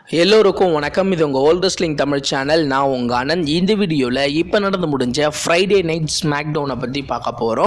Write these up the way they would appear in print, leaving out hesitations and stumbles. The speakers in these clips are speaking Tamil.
எல்லோருக்கும் வணக்கம். இது உங்கள் ஓல்ட் ரெஸ்லிங் தமிழ் சேனல். நான் உங்கள் ஆனந்த். இந்த வீடியோவில் இப்போ நடந்து முடிஞ்ச ஃப்ரைடே நைட் ஸ்மாக்டவுனை பற்றி பார்க்க போகிறோம்.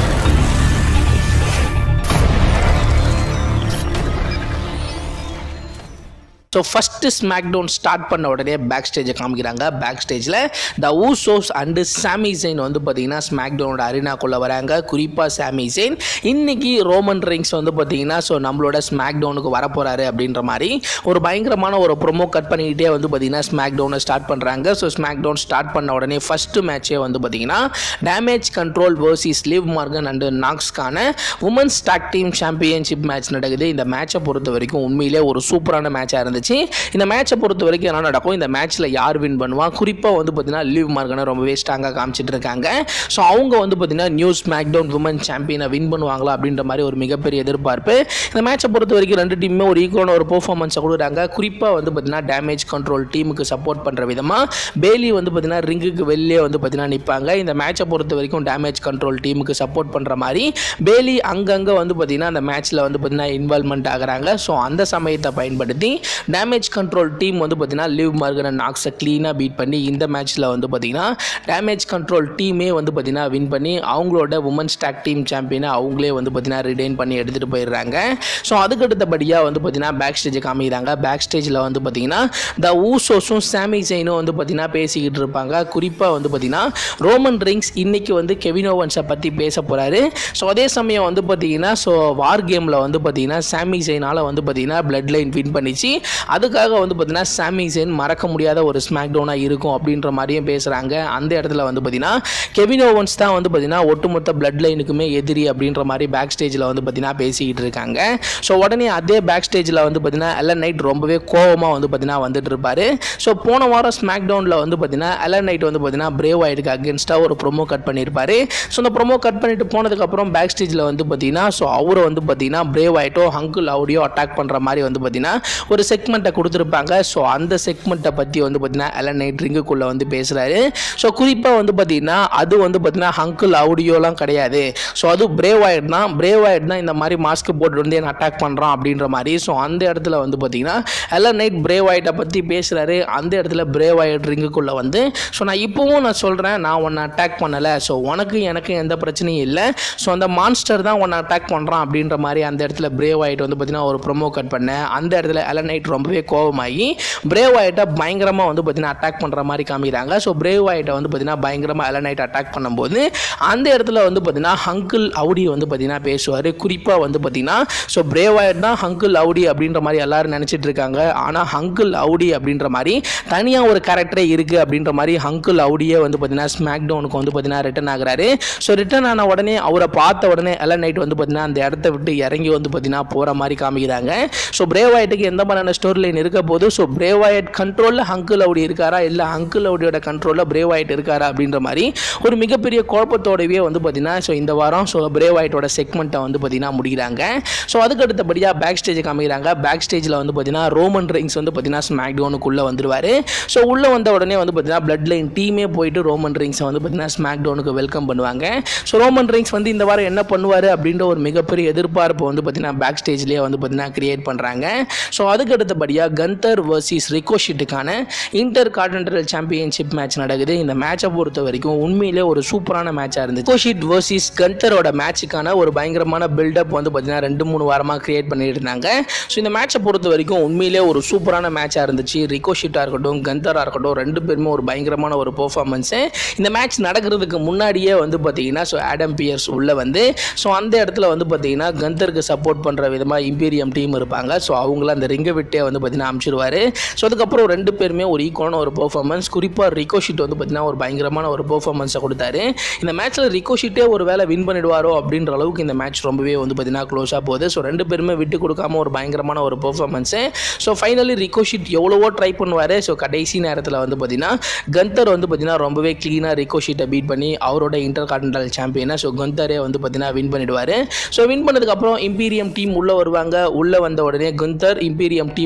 ஸோ ஃபஸ்ட்டு ஸ்மாக்டவுன் ஸ்டார்ட் பண்ண உடனே பேக் ஸ்டேஜை காமிக்கிறாங்க. பேக் ஸ்டேஜில் த ஊசோஸ் அண்டு சாமி ஜெயின் வந்து பார்த்தீங்கன்னா ஸ்மாக்டவுனோட அரினாக்குள்ளே வராங்க. குறிப்பாக சாமி ஜெயின் இன்னைக்கு ரோமன் ரிங்ஸ் வந்து பார்த்தீங்கன்னா நம்மளோட ஸ்மாக்டவுனுக்கு வரப்போகிறாரு அப்படின்ற மாதிரி ஒரு பயங்கரமான ஒரு ப்ரொமோ கட் பண்ணிக்கிட்டே வந்து பார்த்தீங்கன்னா ஸ்மாக்டவுனை ஸ்டார்ட் பண்ணுறாங்க. ஸோ ஸ்மாக்டவுன் ஸ்டார்ட் பண்ண உடனே ஃபஸ்ட்டு மேட்சே வந்து பார்த்தீங்கன்னா damage control versus Liv Morgan and நாக்ஸ்க்கான women's tag team championship match நடக்குது. இந்த மேட்சை பொறுத்த வரைக்கும் உண்மையிலே ஒரு சூப்பரான மேட்சாக இருந்துச்சு. இந்த மேட்சை பொறுத்த வரைக்கும் என்ன நடக்கும், இந்த மேட்ச்சில் யார் வின் பண்ணுவா, குறிப்பாக வந்து பார்த்தீங்கன்னா லிவ் மார்கனை ரொம்பவே ஸ்ட்ராங்காக காமிச்சிட்டு இருக்காங்க. ஸோ அவங்க வந்து பார்த்தீங்கன்னா நியூ ஸ்மாக்டவுன் உமன் சாம்பியனை வின் பண்ணுவாங்களா அப்படின்ற மாதிரி ஒரு மிகப்பெரிய எதிர்பார்ப்பு. இந்த மேட்சை பொறுத்த வரைக்கும் ரெண்டு டீமுமே ஒரு ஈக்குவலான ஒரு பெர்ஃபார்மன்ஸை கொடுக்குறாங்க. குறிப்பாக வந்து பார்த்தீங்கன்னா டேமேஜ் கண்ட்ரோல் டீமுக்கு சப்போர்ட் பண்ணுற விதமாக பேலி வந்து பார்த்தீங்கன்னா ரிங்குக்கு வெளியே வந்து பார்த்தீங்கன்னா நிற்பாங்க. இந்த மேட்சை பொறுத்த வரைக்கும் டேமேஜ் கண்ட்ரோல் டீமுக்கு சப்போர்ட் பண்ணுற மாதிரி பேலி அங்கங்கே வந்து பார்த்தீங்கன்னா அந்த மேட்ச்சில் வந்து பார்த்தீங்கன்னா இன்வால்மெண்ட் ஆகிறாங்க. ஸோ அந்த சமயத்தை பயன்படுத்தி டேமேஜ் கண்ட்ரோல் டீம் வந்து பார்த்தீங்கன்னா லிவ் மார்கன் அண்ட் நாக்ஸை க்ளீனாக பீட் பண்ணி இந்த மேட்ச்சில் வந்து பார்த்தீங்கன்னா டேமேஜ் கண்ட்ரோல் டீமே வந்து பார்த்தீங்கன்னா வின் பண்ணி அவங்களோட உமன்ஸ் டாக் டீம் சாம்பியனை அவங்களே வந்து பார்த்தீங்கன்னா ரிடைன் பண்ணி எடுத்துகிட்டு போயிடுறாங்க. ஸோ அதுக்கடுத்தபடியாக வந்து பார்த்தீங்கன்னா பேக் ஸ்டேஜை காமிக்கிறாங்க. பேக் ஸ்டேஜில் வந்து பார்த்தீங்கன்னா த ஊசோஸும் சாமி ஜெயினும் வந்து பார்த்தீங்கன்னா பேசிக்கிட்டு இருப்பாங்க. குறிப்பாக வந்து பார்த்தீங்கன்னா ரோமன் ரிங்ஸ் இன்னைக்கு வந்து கெவின் ஓவன்ஸை பற்றி பேச போகிறாரு. ஸோ அதே சமயம் வந்து பார்த்தீங்கன்னா வார் கேமில் வந்து பார்த்தீங்கன்னா சாமி ஜெயினால் வந்து பார்த்தீங்கன்னா பிளட் லைன் வின் பண்ணிச்சு. அதுக்காக வந்து பார்த்தீங்கன்னா சாமி ஜெயின் மறக்க முடியாத ஒரு ஸ்மாக்டவுனாக இருக்கும் அப்படின்ற மாதிரியும் பேசுகிறாங்க. அந்த இடத்துல வந்து பார்த்தீங்கன்னா கெவின் ஓவன்ஸ் தான் வந்து பார்த்தீங்கன்னா ஒட்டுமொத்த பிளட் லைனுக்குமே எதிரி அப்படின்ற மாதிரி பேக் ஸ்டேஜில் வந்து பார்த்தீங்கன்னா பேசிக்கிட்டு இருக்காங்க. ஸோ உடனே அதே பேக் ஸ்டேஜில் வந்து பார்த்தீங்கன்னா எலன் நைட் ரொம்பவே கோவமாக வந்து பார்த்தீங்கன்னா வந்துட்டு இருப்பாரு. ஸோ போன வாரம் ஸ்மாக்டவுனில் வந்து பார்த்தீங்கன்னா எலன் நைட் வந்து பார்த்தீங்கன்னா பிரேவ் ஆயிடுக்கு அகேன்ஸ்டாக ஒரு ப்ரொமோ கட் பண்ணியிருப்பாரு. ஸோ அந்த ப்ரொமோ கட் பண்ணிட்டு போனதுக்கப்புறம் பேக் ஸ்டேஜில் வந்து பார்த்தீங்கன்னா அவரை வந்து பார்த்தீங்கன்னா பிரேவ் ஆயிட்டோ ஹங்கிள் ஆடியோ அட்டாக் பண்ணுற மாதிரி வந்து பார்த்தீங்கன்னா ஒரு செக்மெண்ட்டை கொடுத்துருப்பாங்க. ஸோ அந்த செக்மெண்ட்டை பற்றி வந்து பார்த்தீங்கன்னா எலன் நைட் ரிங்குக்குள்ளே வந்து பேசுகிறாரு. ஸோ குறிப்பாக வந்து பார்த்தீங்கன்னா அது வந்து பார்த்தீங்கன்னா ஹங்கிள் ஆடியோலாம் கிடையாது. ஸோ அது பிரேவ் ஆயிட் தான் இந்த மாதிரி மாஸ்க் போட்டு வந்து என்ன அட்டாக் பண்ணுறான் அப்படின்ற மாதிரி. ஸோ அந்த இடத்துல வந்து பார்த்தீங்கன்னா எலன் நைட் பிரேவ் ஆயிட்டை பற்றி பேசுகிறாரு. அந்த இடத்துல பிரேவ் ஆயிட் ரிங்குக்குள்ளே வந்து நான் இப்போவும் சொல்கிறேன், நான் உன்னை அட்டாக் பண்ணலை. ஸோ உனக்கு எனக்கு எந்த பிரச்சனையும் இல்லை. ஸோ அந்த மான்ஸ்டர் தான் உன்னை அட்டாக் பண்ணுறான் அப்படின்ற மாதிரி அந்த இடத்துல பிரேவ் ஆயிட் வந்து பார்த்தீங்கன்னா ஒரு ப்ரொமோ கட் பண்ணேன். அந்த இடத்துல எலன் நைட் ரொம்பவே கோவமாகி பிரேவ் ஆயிட்டை பயங்கரமாக வந்து பார்த்தீங்கன்னா அட்டாக் பண்ணுற மாதிரி காமிக்கிறாங்க. ஸோ பிரேவ் ஆயிட்டை வந்து பார்த்தீங்கன்னா பயங்கரமாக எலன் நைட் அட்டாக் பண்ணும்போது அந்த இடத்துல வந்து பார்த்தீங்கன்னா ஹங்கிள் அவுடி வந்து பார்த்தீங்கன்னா பேசுவார். குறிப்பாக வந்து பார்த்தீங்கன்னா பிரேவ் ஆயிட் தான் ஹங்கிள் அவுடி அப்படின்ற மாதிரி எல்லாரும் நினச்சிட்டு இருக்காங்க. ஆனால் ஹங்கிள் அவுடி அப்படின்ற மாதிரி தனியாக ஒரு கேரக்டரே இருக்குது அப்படின்ற மாதிரி ஹங்கிள் அவுடியே வந்து பார்த்தீங்கன்னா ஸ்மாக்டவுனுக்கு வந்து பார்த்தீங்கன்னா ரிட்டர்ன் ஆகிறாரு. ஸோ ரிட்டர்ன் ஆன உடனே அவரை பார்த்த உடனே எலன் நைட் வந்து பார்த்தீங்கன்னா அந்த இடத்த விட்டு இறங்கி வந்து பார்த்தீங்கன்னா போகிற மாதிரி காமிக்கிறாங்க. ஸோ பிரேவ் ஆயிட்டுக்கு எந்த மாதிரியான ஸ்டோரி லைன் இருக்க போது, பிரேவ் ஆயிட் கண்ட்ரோலில் ஹங்கிள் அவுடி இருக்காரா, இல்லை ஹங்கிள் அவுடியோட கண்ட்ரோலில் பிரேவ் ஆயிட் இருக்காரா அப்படின்ற மாதிரி ஒரு மிகப்பெரிய குழப்பத்தோடவே வந்து பார்த்தீங்கன்னா இந்த வாரம் பிரேவ் ஆயிட்டோட செக்மெண்ட்டை வந்து பார்த்தீங்கன்னா முடிக்கிறாங்க. ஸோ அதுக்கு அடுத்தபடியாக பேக் ஸ்டேஜை காமிக்கிறாங்க. பேக் ஸ்டேஜில் வந்து பார்த்தீங்கன்னா ரோமன் ரிங்ஸ் வந்து பார்த்தீங்கன்னா ஸ்மாக்டவுனுக்குள்ளே வந்துருவார். ஸோ உள்ளே வந்த உடனே வந்து பார்த்தீங்கன்னா பிளட் லைன் டீமே போயிட்டு ரோமன் ரிங்ஸை வந்து பார்த்தீங்கன்னா ஸ்மாக்டவுனுக்கு வெல்கம் பண்ணுவாங்க. ஸோ ரோமன் ரிங்ஸ் வந்து இந்த வாரம் என்ன பண்ணுவார் அப்படின்ற ஒரு மிகப்பெரிய எதிர்பார்ப்பு வந்து பார்த்தீங்கன்னா பேக் ஸ்டேஜ்லேயே வந்து பார்த்தீங்கன்னா கிரியேட் பண்ணுறாங்க. ஸோ அதுக்கு அடுத்தபடியாக கந்தர் வர்சஸ் ரிகோஷிட்டுக்கான இன்டர் கான்டினென்டல் சாம்பியன்ஷிப் மேட்ச் நடக்குது. இந்த மேட்சை பொறுத்த வரைக்கும் உண்மையிலே ஒரு சூப்பரான மேட்சாக இருந்துச்சு. ரிகோஷிட் வர்சஸ் கந்தரோட மேட்சுக்கான ஒரு பயங்கரமான பில்டப் வந்து பார்த்தீங்கன்னா 2-3 வாரமாக கிரியேட் பண்ணிட்டு இருந்தாங்க. ஸோ இந்த மேட்சை பொறுத்த வரைக்கும் உண்மையிலே ஒரு சூப்பரான மேட்சாக இருந்துச்சு. ரிகோஷிட்டாக இருக்கட்டும் கந்தராக இருக்கட்டும் ரெண்டு பேருமே ஒரு பயங்கரமான ஒரு பெர்ஃபார்மன்ஸு. இந்த மேட்ச் நடக்கிறதுக்கு முன்னாடியே வந்து பார்த்தீங்கன்னா ஆடம் பியர்ஸ் உள்ளே வந்து அந்த இடத்துல வந்து பார்த்தீங்கன்னா கந்தருக்கு சப்போர்ட் பண்ணுற விதமாக இம்பீரியம் டீம் இருப்பாங்க. ஸோ அவங்கள அந்த ரிங்கை விட்டே வந்து பார்த்தீங்கன்னா அனுப்பிச்சிடுவார். ஸோ அதுக்கப்புறம் ரெண்டு பேருமே ஒரு ஈக்குவலான ஒரு பெர்ஃபார்மன்ஸ். குறிப்பாக ரிகோஷிட் வந்து பார்த்தீங்கன்னா ஒரு பயங்கரமான ஒரு பெர்ஃபார்மன்ஸை கொடுத்தாரு. இந்த மேட்ச்சில் ரிகோஷிட்டே ஒரு வேளை வின் பண்ணிடுவாரோ அப்படின்ற அளவுக்கு இந்த மேட்ச் ரொம்பவே வந்து பார்த்தீங்கன்னா க்ளோஸாக போகுது. ஸோ ரெண்டு பேருமே விட்டு கொடுக்காம ஒரு பயங்கரமான ஒரு பெர்ஃபார்மன்ஸு. ஸோ ஃபைனலி ரிகோஷிட் எவ்வளவோ ட்ரை பண்ணுவார். ஸோ கடைசி நேரத்தில் வந்து பார்த்தீங்கன்னா கந்தர் வந்து பார்த்தீங்கன்னா ரொம்பவே க்ளீனாக ரிகோஷிட்டை பீட் பண்ணி அவரோட இன்டர் கான்டினென்டல் சாம்பியனை கந்தரே வந்து பார்த்தீங்கன்னா வின் பண்ணிடுவார். ஸோ வின் பண்ணதுக்கப்புறம் இம்பீரியம் டீம் உள்ளே வருவாங்க. உள்ளே வந்த உடனே கந்தர் இம்பீரியம் டீம்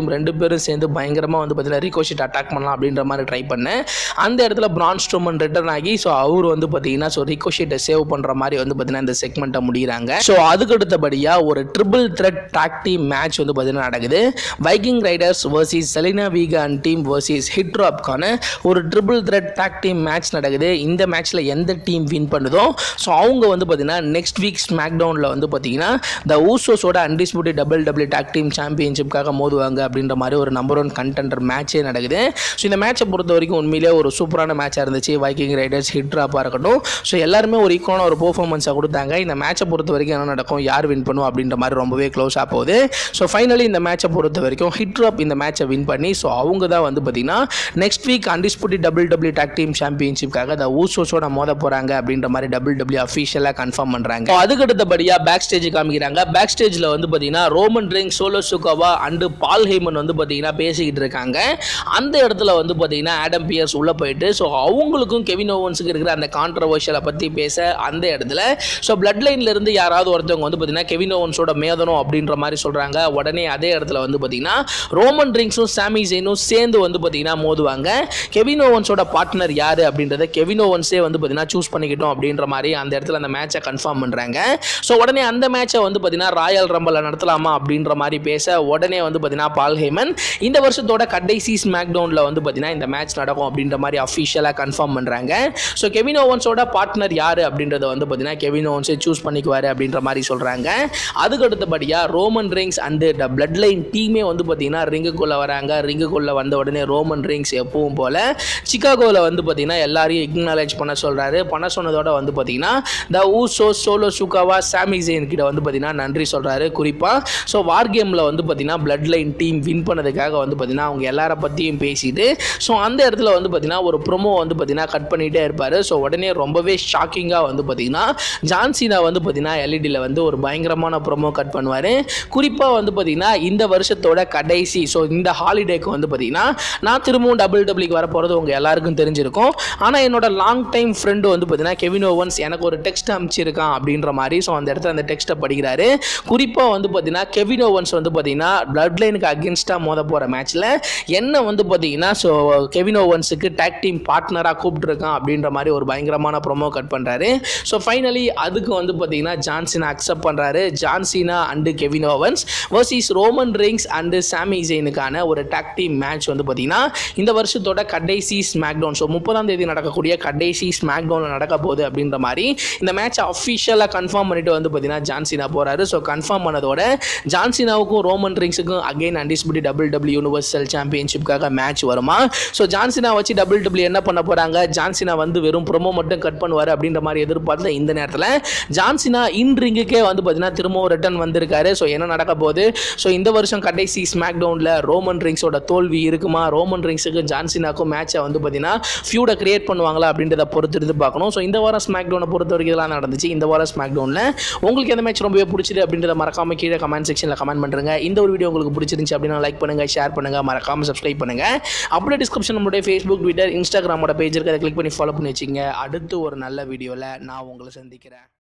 ரெண்டு பேரும் சேர்ந்து பயங்கரமாக வந்து பார்த்தீங்கன்னா ரிகோஷிட் அட்டாக் பண்ணலாம் அப்படின்ற மாதிரி ட்ரை பண்ணேன். அந்த இடத்துல பிரான் ஸ்ட்ரோமன் ரிட்டர்ன் ஆகி ஸோ அவர் வந்து பார்த்தீங்கன்னா ஸோ ரிகோஷிட்டை சேவ் பண்ணுற மாதிரி வந்து பார்த்தீங்கன்னா இந்த செக்மெண்ட்டை முடிகிறாங்க. ஸோ அதுக்கு அடுத்தபடியாக ஒரு triple threat tag team match வந்து பார்த்தீங்கன்னா நடக்குது. Viking Raiders versus Zelina Vega and team versus ஹிட்ராப்கான ஒரு triple threat tag team match நடக்குது. இந்த மேட்ச்சில் எந்த டீம் வின் பண்ணுதோ ஸோ அவங்க வந்து பார்த்தீங்கன்னா நெக்ஸ்ட் வீக் ஸ்மாக்டவுனில் வந்து பார்த்தீங்கன்னா த ஊசோஸோட அன்டிஸ்பியூட்டட் WWE டாக் டீம் சாம்பியன்ஷிப்காக மோதுவாங்க அப்படின்ற மாதிரி ஒரு நம்பர் 1 கண்டெண்டர் மேட்சே நடக்குது. ஸோ இந்த மேட்சை பொறுத்த வரைக்கும் உண்மையிலே ஒரு சூப்பரான மேட்சாக இருந்துச்சு. வைக்கிங் ரைடர்ஸ் ஹிட்ராப்பாக இருக்கட்டும் ஸோ எல்லாருமே ஒரு ஈக்குவலான ஒரு பெர்ஃபார்மன்ஸாக கொடுத்தாங்க. இந்த மேட்சை பொறுத்த வரைக்கும் என்ன நடக்கும், யார் வின் பண்ணும் அப்படின்ற மாதிரி ரொம்பவே க்ளோஸாக போகுது. ஸோ ஃபைனலி இந்த மேட்சை பொறுத்த வரைக்கும் ஹிட்ராப் இந்த மேட்சை வின் பண்ணி ஸோ அவங்க தான் வந்து பார்த்தீங்கன்னா next week undisputed WWE tag team சாம்பியன்ஷிப்காக த ஊசோஸோட மோத போகிறாங்க அப்படின்ற மாதிரி WWE அஃபீஷியலாக கன்ஃபார்ம் பண்ணுறாங்க. அதுக்கு அடுத்தபடியாக பேக் ஸ்டேஜ் காமிக்கிறாங்க. பேக் ஸ்டேஜில் வந்து பார்த்தீங்கன்னா Roman Reigns, Solo Sikoa and Paul Heyman வந்து பார்த்தீங்கன்னா பேசிக்கிட்டு இருக்காங்க. அந்த இடத்துல வந்து பார்த்தீங்கன்னா ஆடம் பியர்ஸ் உள்ளே போயிட்டு ஸோ அவங்களுக்கும் கெவின் ஓவன்ஸுக்கு இருக்கிற அந்த கான்ட்ரவர்ஷியலை பற்றி பேச அந்த இடத்துல ஸோ பிளட் லைன்லேருந்து யாராவது ஒருத்தவங்க வந்து பார்த்தீங்கன்னா கெவின் ஓவன்ஸோட மேதனும் அப்படின்ற மாதிரி சொல்கிறாங்க. உடனே அதே இடத்துல வந்து பார்த்தீங்கன்னா ரோமன் ரெயின்ஸும் சாமி ஜெயினும் சேர்ந்து வந்து பார்த்தீங்கன்னா மோதுவாங்க. கெவின் ஓவன்ஸோட பார்ட்னர் யார் அப்படின்றத கெவின் ஓவன்ஸே வந்து பார்த்தீங்கன்னா சூஸ் பண்ணிக்கிட்டோம் அப்படின்ற மாதிரி அந்த இடத்துல அந்த மேட்சை கன்ஃபார்ம் பண்ணுறாங்க. ஸோ உடனே அந்த மேட்சை வந்து பார்த்தீங்கன்னா ராயல் ரம்பில் நடத்தலாமா அப்படின்ற மாதிரி பேச உடனே வந்து பார்த்தீங்கன்னா பால் ஹேமன் இந்த வருஷத்தோட கடைசி ஸ்மாக்டவுனில் வந்து பார்த்தீங்கன்னா இந்த மேட்ச் நடக்கும் அப்படின்ற மாதிரி அஃபிஷியலாக கன்ஃபார்ம் பண்ணுறாங்க. ஸோ கெவின் ஓவன்ஸோட பார்ட்னர் யார் அப்படின்றத வந்து பார்த்தீங்கன்னா கெவின் ஓவன்ஸே சூஸ் பண்ணிக்குவார் அப்படின்ற மாதிரி சொல்கிறாங்க. அதுக்கு அடுத்தபடியாக Roman Reigns and the bloodline டீமே வந்து பார்த்தீங்கன்னா ரிங்குக்குள்ளே வராங்க. ரிங்குக்குள்ளே வந்த உடனே ரோமன் ரெயின்ஸ் எப்பவும் போல் சிகாகோவில் வந்து பார்த்தீங்கன்னா எல்லாரையும் இக்னாலேஜ் பண்ண சொல்கிறாரு. பண்ண சொன்னதோட வந்து பார்த்தீங்கன்னா த ஊசோ, சோலோ சிக்கோவா, சாமி ஜெயின் கிட்ட வந்து பார்த்தீங்கன்னா நன்றி சொல்கிறாரு. குறிப்பாக ஸோ வார் கேமில் வந்து பார்த்தீங்கன்னா பிளட் லைன் டீம் வின் பண்ணதுக்காக வந்து பார்த்தீங்கன்னா அவங்க எல்லார பற்றியும் பேசிட்டு ஸோ அந்த இடத்துல வந்து பார்த்தீங்கன்னா ஒரு ப்ரோமோ வந்து பார்த்தீங்கன்னா கட் பண்ணிகிட்டே இருப்பார். ஸோ உடனே ரொம்பவே ஷாக்கிங்காக வந்து பார்த்தீங்கன்னா ஜான்சினா வந்து பார்த்தீங்கன்னா எல்இடியில் வந்து ஒரு பயங்கரமான ப்ரோமோ கட் பண்ணுவார். குறிப்பாக வந்து பார்த்தீங்கன்னா இந்த வருஷத்தோட கடைசி ஸோ இந்த ஹாலிடேக்கு வந்து பார்த்தீங்கன்னா நான் திரும்பவும் WWE வர போகிறது உங்கள் எல்லாருக்கும் தெரிஞ்சிருக்கும். ஆனால் என்னோட லாங் டைம் ஃப்ரெண்டு வந்து பார்த்தீங்கன்னா கெவின் ஓவன்ஸ் எனக்கு ஒரு டெக்ஸ்ட் அனுப்பிச்சிருக்கான் அப்படின்ற மாதிரி ஸோ அந்த இடத்துல அந்த டெக்ஸ்ட்டை படிக்கிறாரு. குறிப்பாக வந்து பார்த்தீங்கன்னா கெவின் ஓவன்ஸ் வந்து பார்த்தீங்கன்னா பிளட் லைனுக்கு அகேன்ஸ்டாக மோத போகிற மேட்ச்சில் என்ன வந்து பார்த்தீங்கன்னா ஸோ கெவின் ஓவன்ஸுக்கு டாக் டீம் பார்ட்னராக கூப்பிட்டுருக்கான் அப்படின்ற மாதிரி ஒரு பயங்கரமான ப்ரோமோ கட் பண்ணுறாரு. ஸோ ஃபைனலி அதுக்கு வந்து பார்த்தீங்கன்னா ஜான்சினா அக்செப்ட் பண்ணுறாரு. John Cena and Kevin Owens versus Roman Reigns and Sami ஜெயினுக்கான ஒரு டாக் டீம் மேட்ச் வந்து பார்த்தீங்கன்னா இந்த வருஷத்தோட கடைசி ஸ்மாக்டவுன் ஸோ 30ஆம் தேதி நடக்கக்கூடிய கடைசி ஸ்மாக்டவுனில் நடக்க போகுது அப்படின்ற மாதிரி இந்த மேட்சை அஃபிஷியலாக கன்ஃபார்ம் பண்ணிட்டு வந்து பார்த்தீங்கன்னா ஜான்சினா போகிறாரு. ஸோ கன்ஃபார்ம் பண்ணதோட ஜான்சினாவுக்கும் ரோமன் ரெயின்ஸுக்கும் அகைன் அன்டிஸ்பியூட்டட் WWE யூனிவர்சல் சாம்பியன்ஷிப்காக மேட்ச் வருமா. ஸோ ஜான்சினா வச்சு WWE என்ன பண்ண போகிறாங்க, ஜான்சினா வந்து வெறும் ப்ரோமோ மட்டும் கட் பண்ணுவார் அப்படின்ற மாதிரி எதிர்பார்த்த இந்த நேரத்தில் ஜான்சினா இன் ரிங்குக்கே வந்து பார்த்தீங்கன்னா திரும்பவும் ரிட்டர்ன் வந்திருக்காரு. ஸோ என்ன நடக்க போகுது, ஸோ இந்த வருஷம் கடைசி ஸ்மாக்டவுனில் ரோமன் ரெயின்ஸோட தோல்வி இருக்குமா, ரோமன் ரெயின்ஸுக்கு ஜான்சினாக்கும் மேட்சை வந்து பார்த்தீங்கன்னா ஃபியூடை கிரியேட் பண்ணுவாங்களா அப்படின்றத பொறுத்து பார்க்கணும். ஸோ இந்த வாரம் ஸ்மாக்டவுனை பொறுத்த வரைக்கும் இதெல்லாம் நடந்துச்சு. இந்த வாரம் ஸ்மாக்டவுனில் உங்களுக்கு எந்த மேட்ச் ரொம்பவே பிடிச்சிது அப்படின்றத மறக்காம கீழே கமெண்ட் செக்ஷனில் கமெண்ட் பண்ணுங்க. இந்த ஒரு வீடியோ உங்களுக்கு பிடிச்சிருந்துச்சு அப்படின்னா லைக் பண்ணுங்க, ஷேர் பண்ணுங்க, மறக்காம சப்ஸ்கிரைப் பண்ணுங்க. அப்படியே டிஸ்கிரிப்ஷன் நம்மளுடைய ஃபேஸ்புக், ட்விட்டர், இன்ஸ்டாகிராமோட பேஜ் இருக்கு, அதை கிளிக் பண்ணி ஃபாலோ பண்ணி வச்சுங்க. அடுத்து ஒரு நல்ல வீடியோவில் நான் உங்களை சந்திக்கிறேன்.